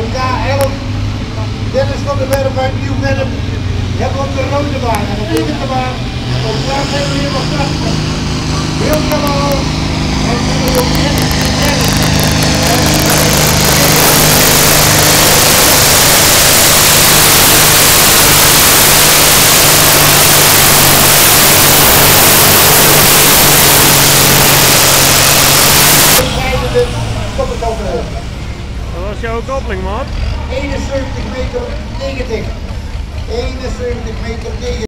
de K11, Dennis van der Werf uit Nieuw-Werf. Je hebt op de rode baan en op de witte baan. Op straat zijn we hier nog krachtig. Heel kabaal. En we doen ook echt. Dat was jouw koppeling, man. 71 meter 90. 71 meter 90.